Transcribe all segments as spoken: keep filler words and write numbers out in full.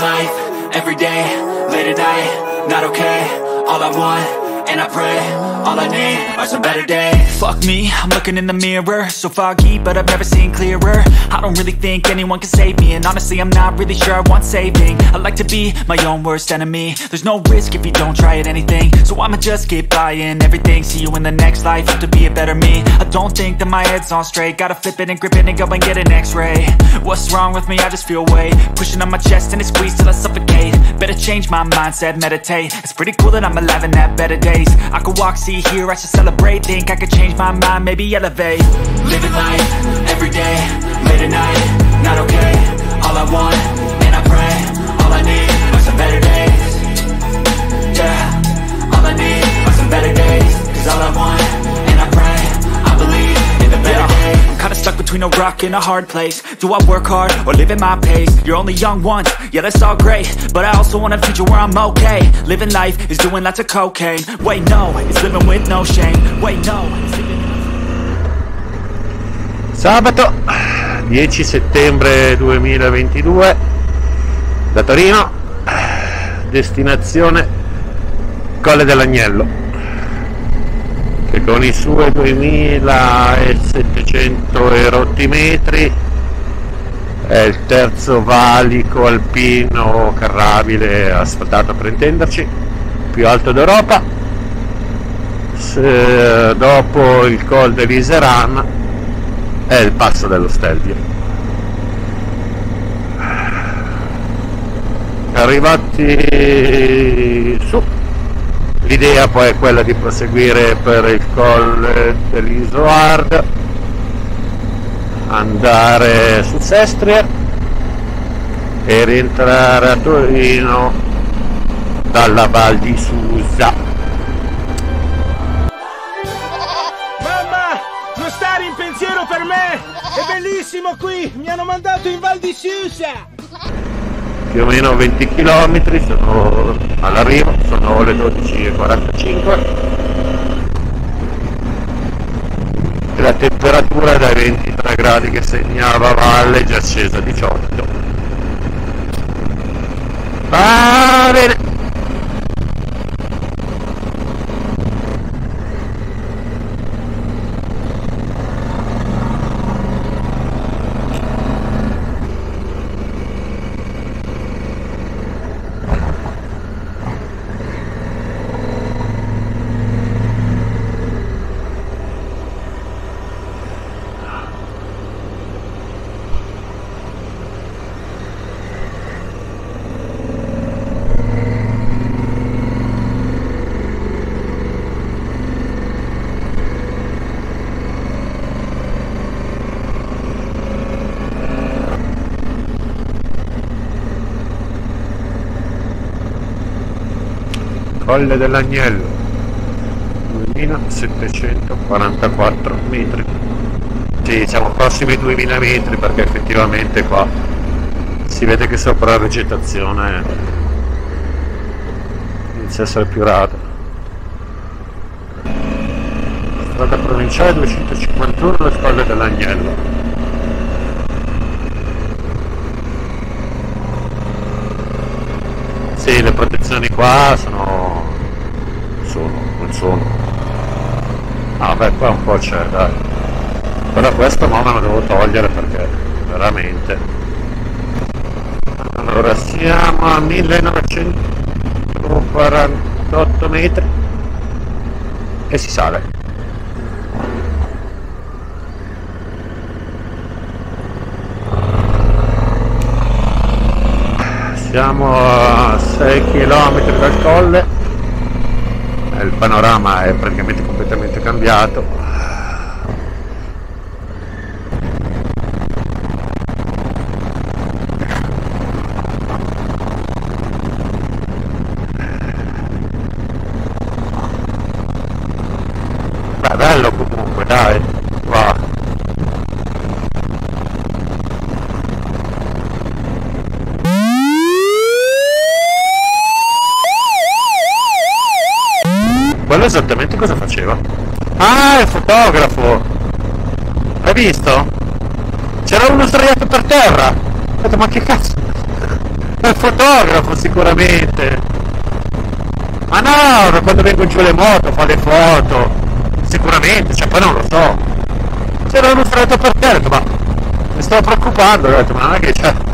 life, every day, late at night, not okay. All I want, and I pray, all I need are some better days. Fuck me, I'm looking in the mirror, so foggy, but I've never seen clearer. I don't really think anyone can save me, and honestly I'm not really sure I want saving. I like to be my own worst enemy. There's no risk if you don't try at anything, so I'ma just keep buying everything. See you in the next life, have to be a better me. I don't think that my head's on straight, gotta flip it and grip it and go and get an x-ray. What's wrong with me? I just feel weight pushing on my chest and it squeezes till I suffocate. Better change my mindset, meditate. It's pretty cool that I'm alive and have better days. I could walk, see, hear, I should celebrate. Think I could change my mind, maybe elevate. Living life, every day, late at night, not okay. All I want, and I pray, all I need are some better days. Yeah, all I need are some better days. Cause all I want, and I pray, I believe in the better days. I'm kinda stuck between a rock and a hard place. Do I work hard or live at my pace? You're only young once, yeah that's all great, but I also want a future where I'm okay. Living life is doing lots of cocaine. Wait no, it's living with no shame. Wait no, it's living... Sabato dieci settembre duemilaventidue, da Torino, destinazione Colle dell'Agnello, che con i suoi duemilasettecento e rotti metri è il terzo valico alpino carrabile asfaltato, per intenderci, più alto d'Europa. Se, dopo il Col dell'Iseran è il passo dello Stelvio. Arrivati su, l'idea poi è quella di proseguire per il Col dell'Isoard, andare su Sestria e rientrare a Torino dalla Val di Susa. Mamma, non stare in pensiero per me, è bellissimo qui, mi hanno mandato in Val di Susa. Più o meno venti chilometri sono all'arrivo, sono le dodici e quarantacinque. La temperatura dai ventitré gradi che segnava valle è già scesa a diciotto. Va bene. Colle dell'Agnello, duemilasettecentoquarantaquattro metri. Sì, siamo prossimi ai duemila metri, perché effettivamente qua si vede che sopra la vegetazione inizia a essere più rada. Strada provinciale duecentocinquantuno, le Colle dell'Agnello. Sì, le protezioni qua sono... sono, non sono... Ah beh, qua un po' c'è, dai. Però questo mo me lo devo togliere perché veramente... Allora, siamo a millenovecentoquarantotto metri e si sale. Siamo a sei chilometri dal colle e il panorama è praticamente completamente cambiato. Beh, bello comunque, dai, qua. Quello esattamente cosa faceva? Ah, il fotografo! Hai visto? C'era uno sdraiato per terra! Ho detto, ma che cazzo? È un fotografo sicuramente. Ma no, quando vengo giù le moto fa le foto. Sicuramente, cioè poi non lo so. C'era uno stretto per terra, ho detto, ma mi stavo preoccupando, ho detto, ma non è che c'è.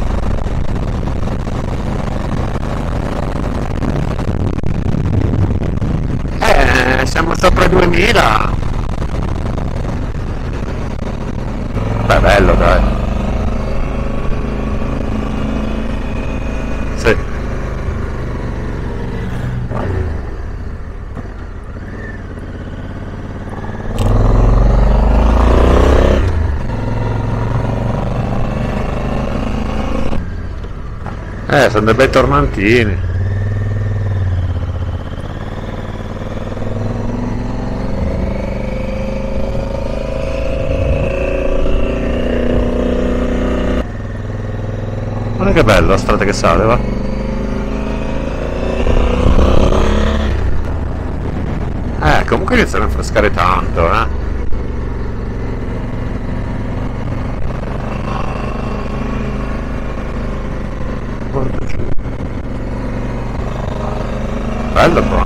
Eh, siamo sopra i duemila. Beh, bello, dai. Sì. Eh, sono dei bei tornantini. Guarda che bella la strada che sale, va? Eh, comunque iniziano a rinfrescare tanto, eh? Guarda giù. Bello qua.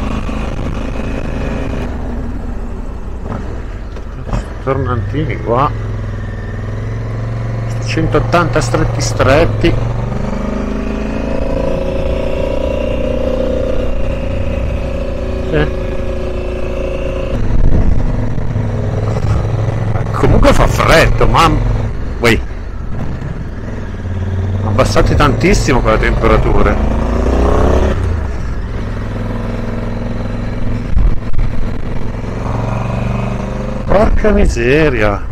Tornantini qua. centottanta stretti stretti. Sì. Comunque fa freddo, ma Ui. Abbassate tantissimo con le temperature. Porca miseria.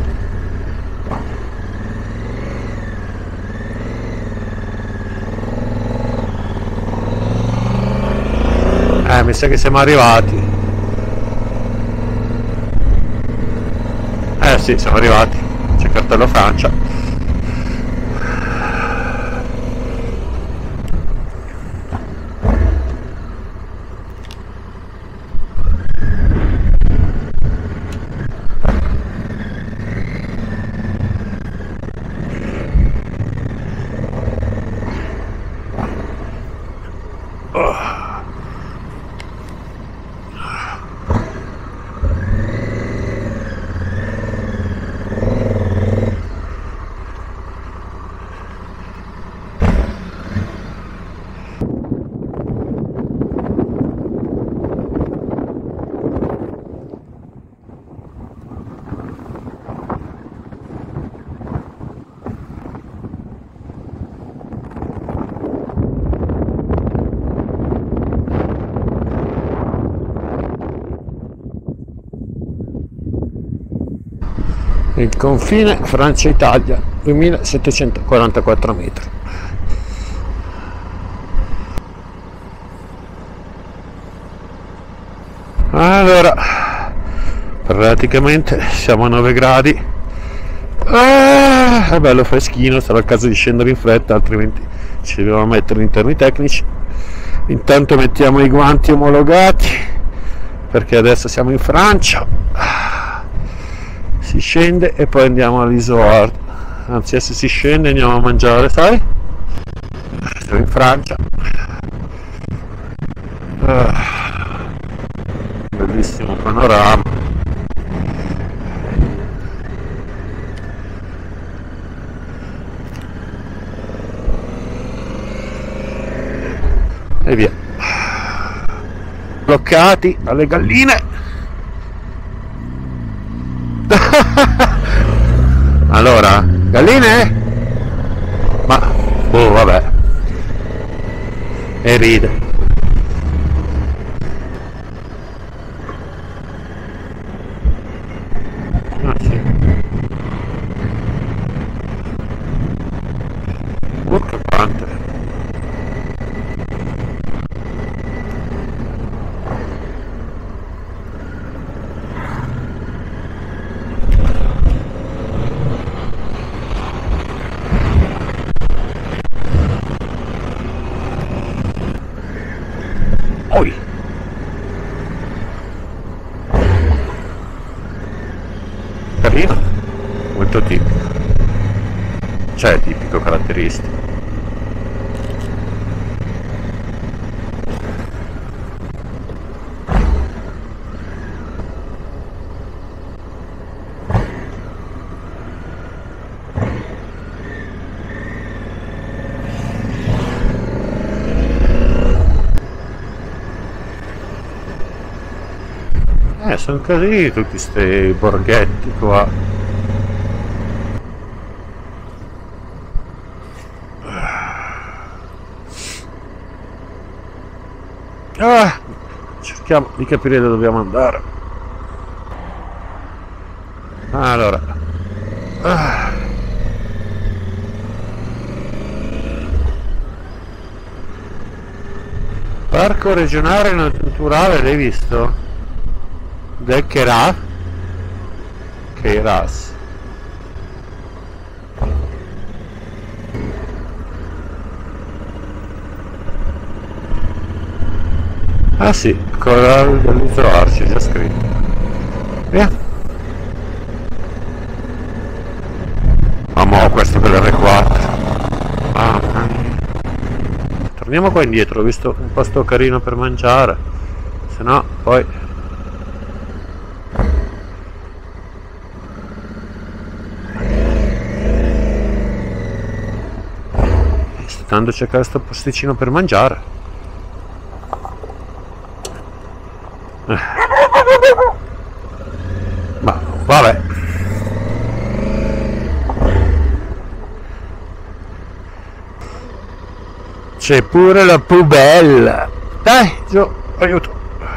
Eh, mi sa che siamo arrivati. Eh sì, siamo arrivati. C'è cartello Francia. Il confine Francia-Italia, duemilasettecentoquarantaquattro metri. Allora, praticamente siamo a nove gradi. Ah, è bello freschino, sarà il caso di scendere in fretta, altrimenti ci dobbiamo mettere in termini tecnici. Intanto mettiamo i guanti omologati, perché adesso siamo in Francia. Si scende e poi andiamo all'Isoard, anzi adesso si scende e andiamo a mangiare, sai? Siamo in Francia. Ah, bellissimo panorama. E via. Bloccati alle galline. Allora, galline? Ma, oh vabbè. E ride. Ah sì. Porca quante. Oi. Carino, molto tipico, cioè tipico, caratteristico. sono così tutti sti borghetti qua. Ah, cerchiamo di capire dove dobbiamo andare. Allora, ah. Parco regionale naturale, l'hai visto? Del Keras? Keras. Ah sì, Corral dell'Isola Arci, già scritto. Via. Amo questo dell'R quattro. Mamma mia. Torniamo qua indietro, ho visto un posto carino per mangiare. Se no, poi... sto andando a cercare sto posticino per mangiare. Ma vabbè, c'è pure la pubella. Dai, giù, aiuto.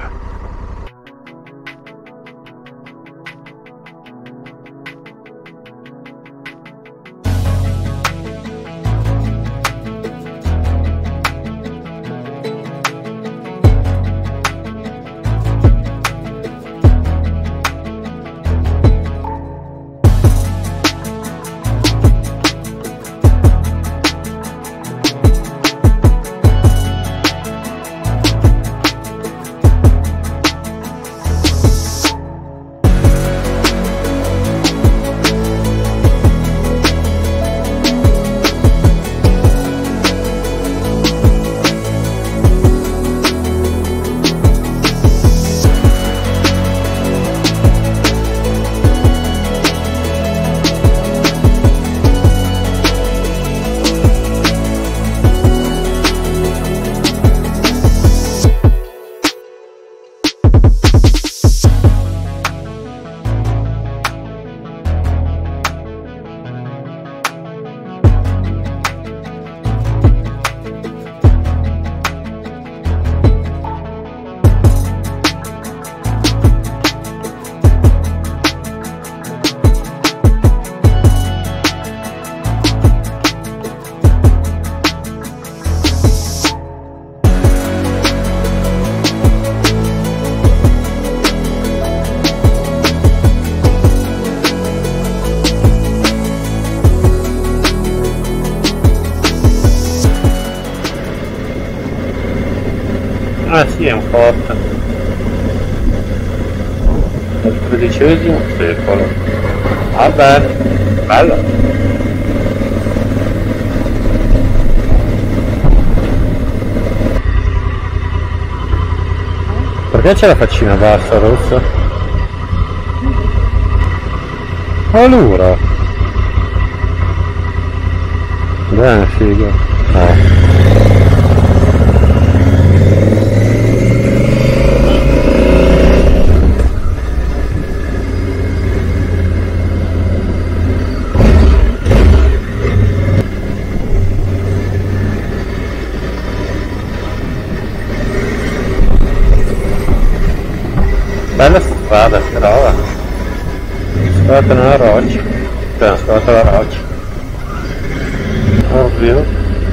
Ah sì, è un forte del tredicesimo secolo. Ah bene, bello. Perché c'è la faccina bassa rossa? Allora bene, figo. No. Bella strada, che roba. Scavata nella roccia. Appena scavata la roccia. Oddio.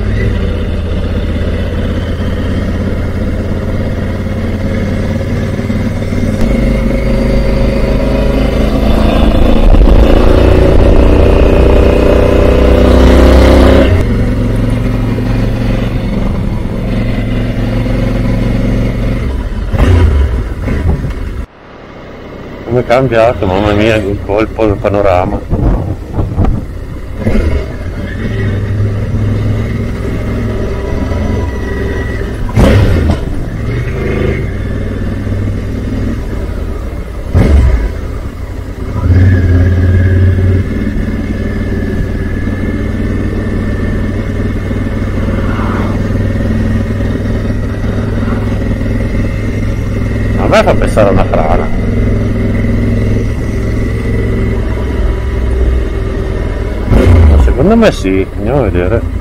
Come è cambiato, mamma mia, di un colpo il panorama. A me fa pensare a una frana. Secondo me sì, andiamo a vedere.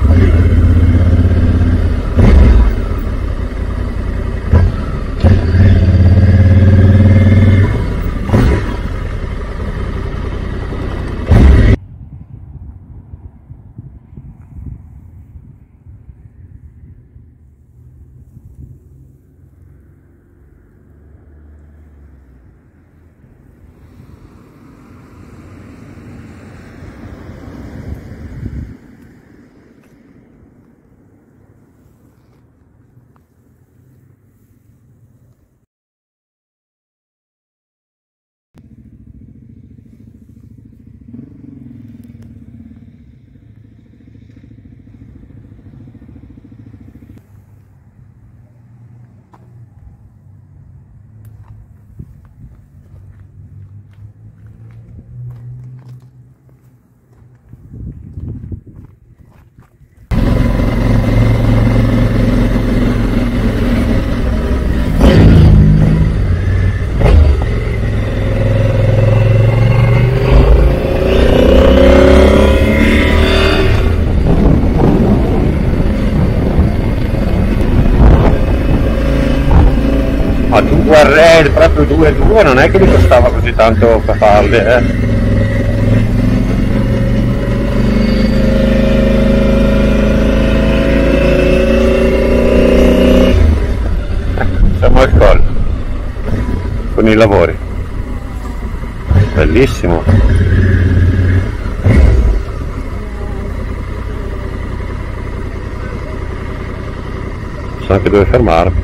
Guarda, proprio due e due non è che mi costava così tanto per farle, eh. Siamo al collo con i lavori, bellissimo. So anche dove fermarmi.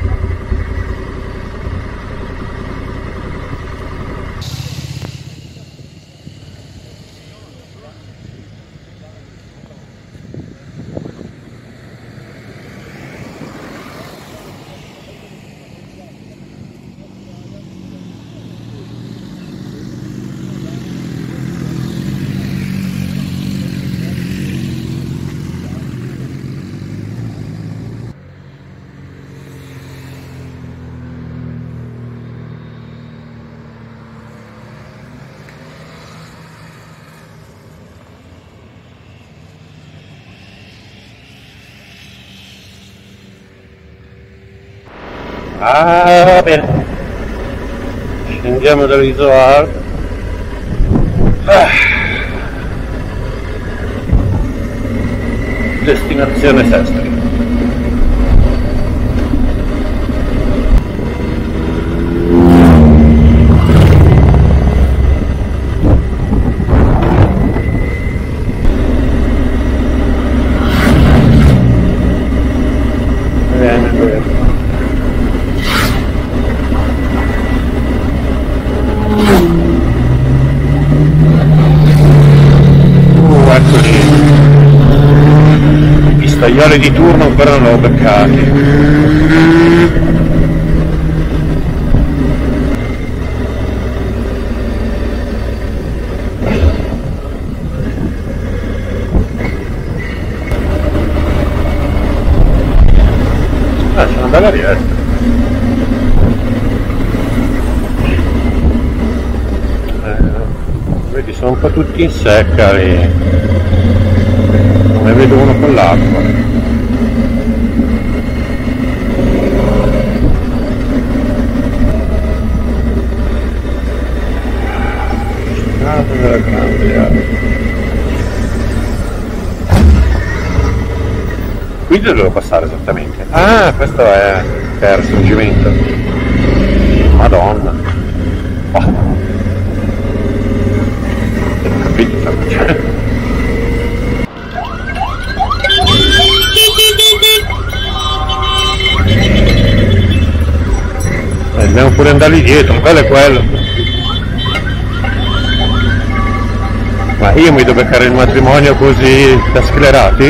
Ah, va bene, scendiamo dall'isola. Ah. Destinazione Sestri. Bene, bene. I pistoioli di turno ancora non l'ho beccati. Ah, c'è una bella rietta. Vedi, sono un po' tutti in secca lì, non ne vedo uno con l'acqua. Strada della grande area. Qui dove devo passare esattamente? Ah, questo è per raggiungimento. Madonna. Oh. Eh, dobbiamo pure andargli dietro, quello è quello. Ma io mi devo beccare il matrimonio così da sclerati?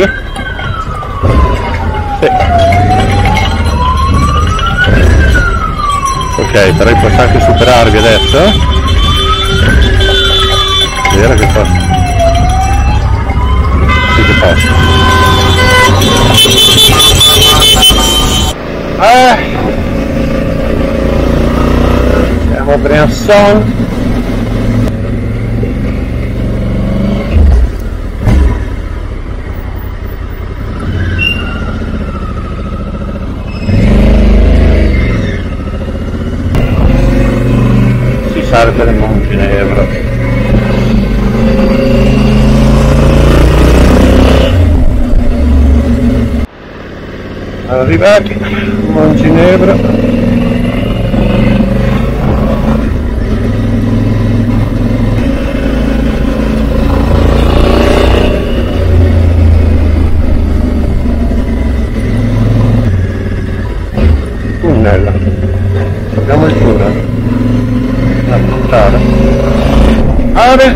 Sì. Ok, però posso anche superarvi adesso. Vedere che fa. Sì che posso. Ah. Siamo a Briançon. passare per il Montenegro. Arrivati a Montenegro. Abbiamo il tunnel da affrontare. Ave!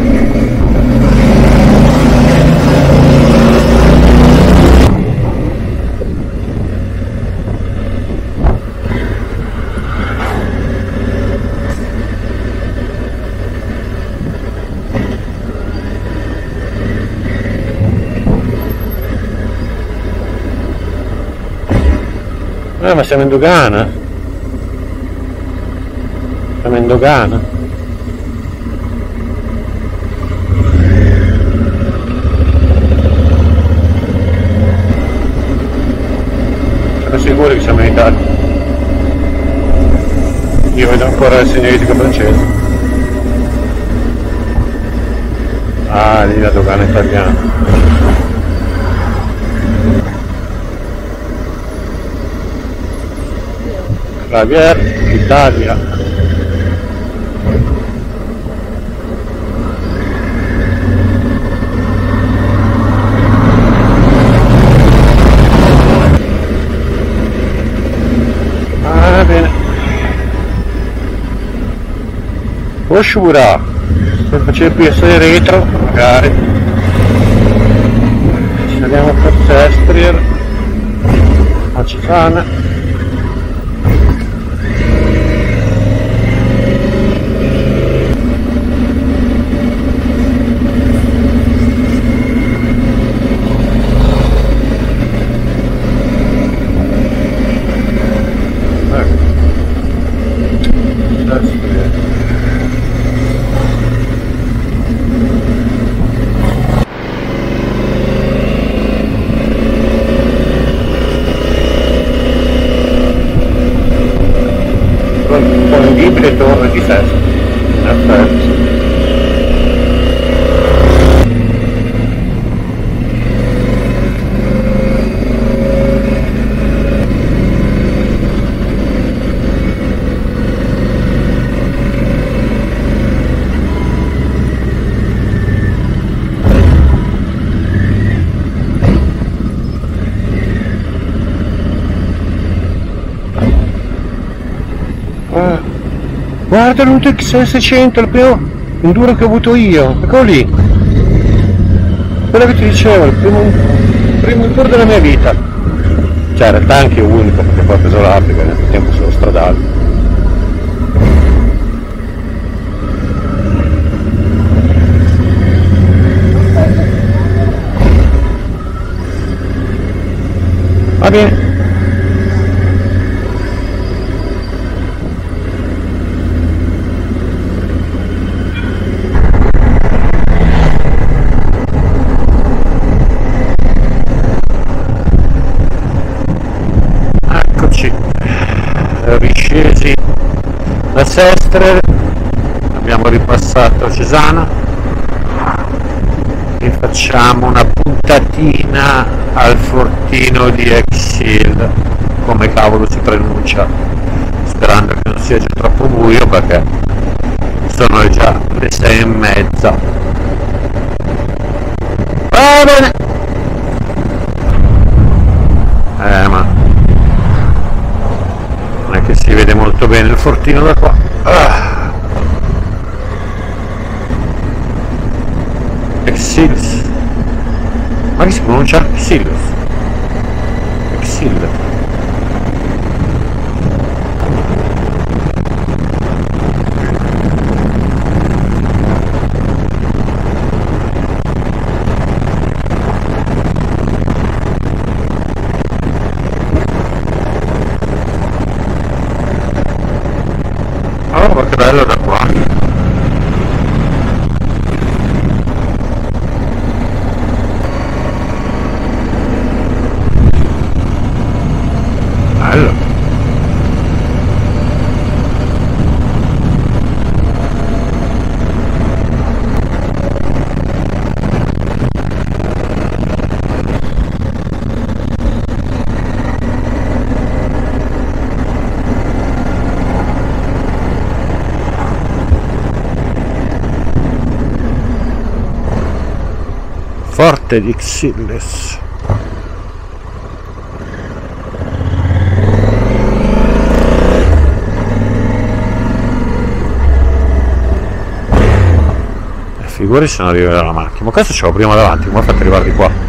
Eh, ma siamo in dogana? Siamo in dogana? Siamo sicuri che siamo in Italia? Io vedo ancora il segnaletico francese. Ah, lì la dogana italiana. Javier, Italia. Ah, bene. Osciura, se facevi più essere retro, magari. Saliamo per Sestrier, a Cesana. Le torri di festa, perfetto. Ah. Guarda l'U X seicento, il primo enduro che ho avuto io, eccolo lì, quello che ti dicevo, il primo, il primo enduro della mia vita, cioè in realtà anche unico perché poi ho preso l'Africa, nel frattempo sono stradale. Va bene. Riscesi da Sestrier, abbiamo ripassato Cesana e facciamo una puntatina al fortino di Exil, come cavolo si pronuncia, sperando che non sia già troppo buio perché sono già le sei e mezza. Va bene. Eh ma che si vede molto bene il fortino da qua. Ah. Exils, ma che si pronuncia? Exils, Exil. Oh, ma che bello da qua. Bello. Forte di Xillis. E figuri se non arriverà la macchina. Ma questo ce l'ho prima davanti, come ho fatto arrivare di qua?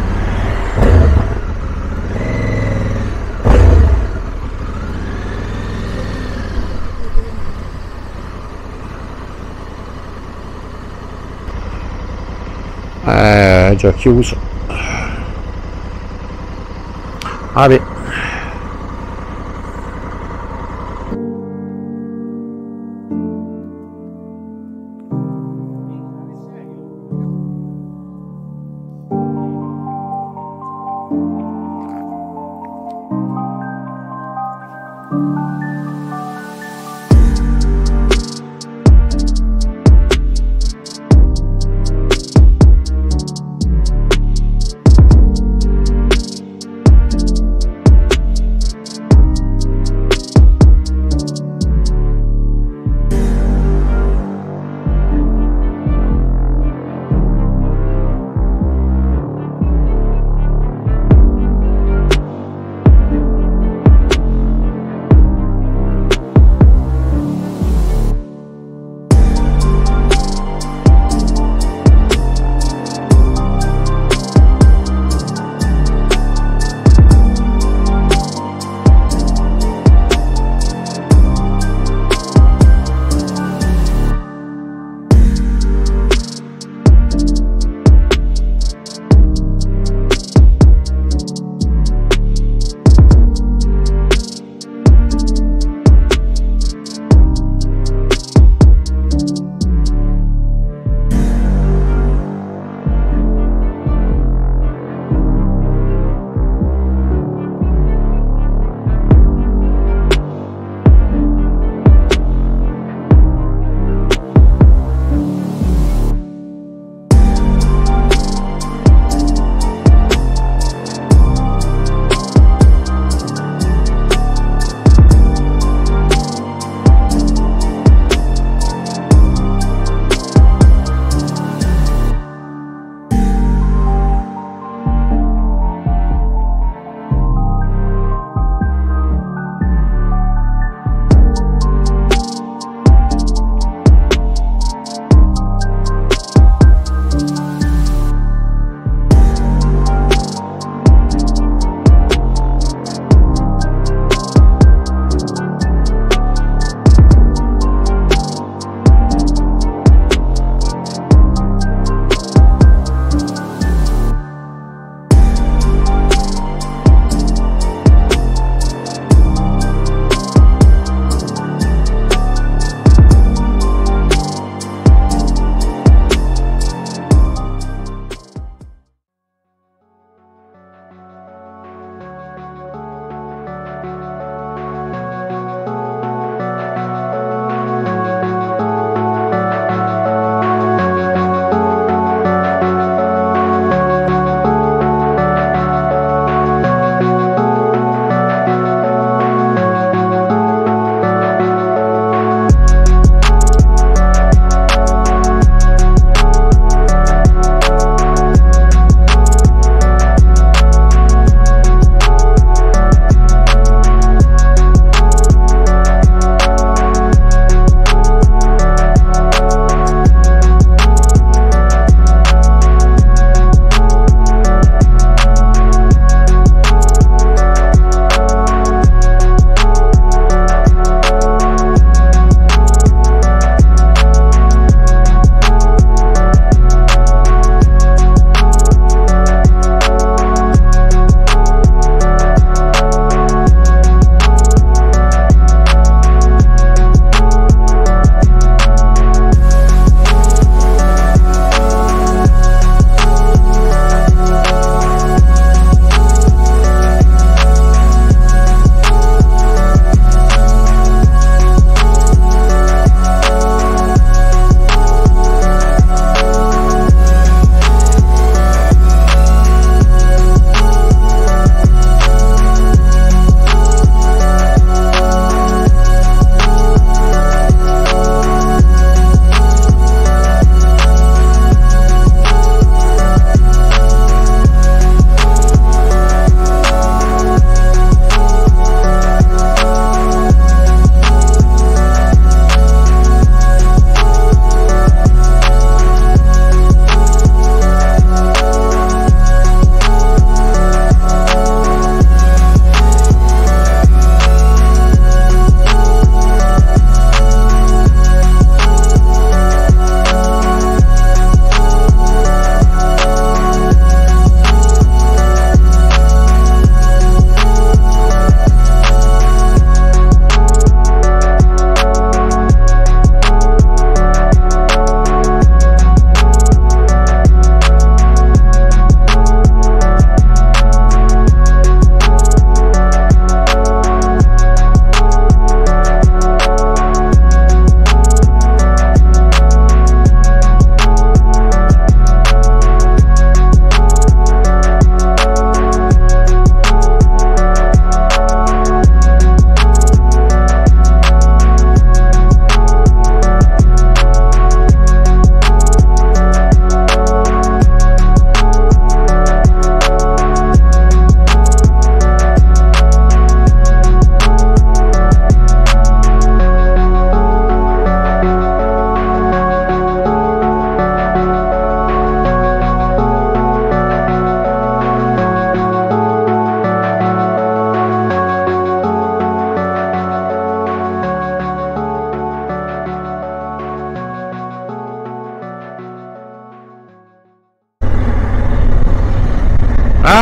Eh, è già chiuso. Vabbè.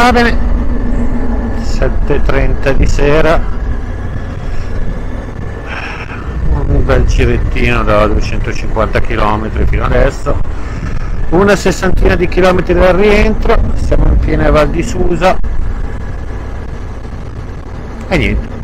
Va bene, sette e trenta di sera, un bel girettino da duecentocinquanta chilometri fino adesso, una sessantina di chilometri dal rientro, siamo in piena Val di Susa e niente.